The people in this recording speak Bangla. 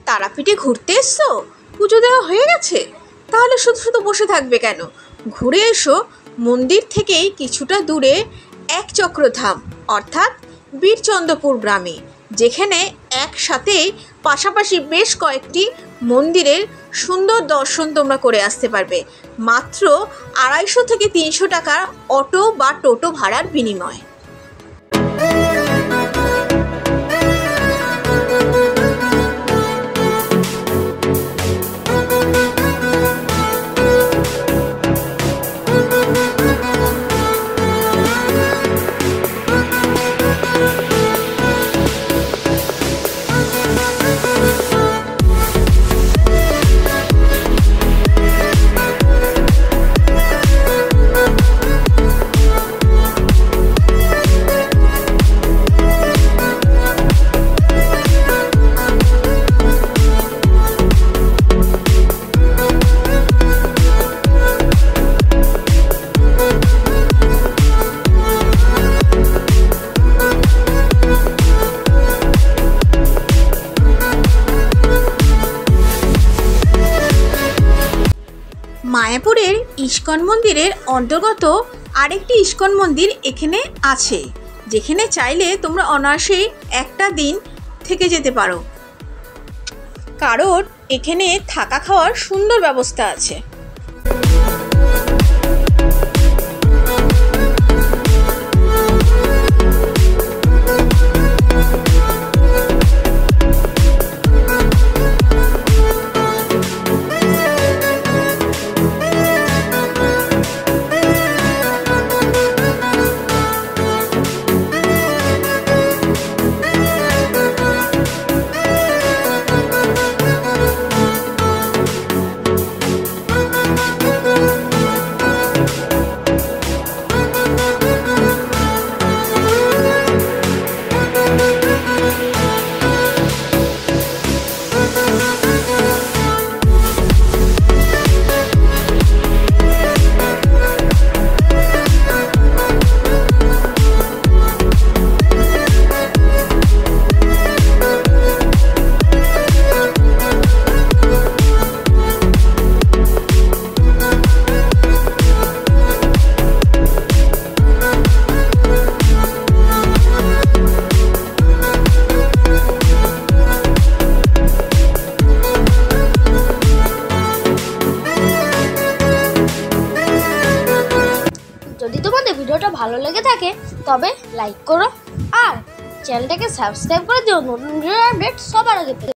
তারাপীঠে ঘুরতে এসছো, পুজো দেওয়া হয়ে গেছে, তাহলে শুধু শুধু বসে থাকবে কেন? ঘুরে এসো মন্দির থেকেই কিছুটা দূরে একচক্রধাম অর্থাৎ বীরচন্দ্রপুর গ্রামে, যেখানে একসাথেই পাশাপাশি বেশ কয়েকটি মন্দিরের সুন্দর দর্শন তোমরা করে আসতে পারবে মাত্র 250 থেকে 300 টাকার অটো বা টোটো ভাড়ার বিনিময়ে। মায়াপুরের ইস্কন মন্দিরের অন্তর্গত আরেকটি ইস্কন মন্দির এখানে আছে, যেখানে চাইলে তোমরা অনায়াসেই একটা দিন থেকে যেতে পারো, কারণ এখানে থাকা খাওয়ার সুন্দর ব্যবস্থা আছে। যদি তোমাদের ভিডিওটা ভালো লেগে থাকে তবে লাইক করো আর চ্যানেলটাকে সাবস্ক্রাইব করে দিও নতুন ভিডিও আপডেট সবার আগে পেতে।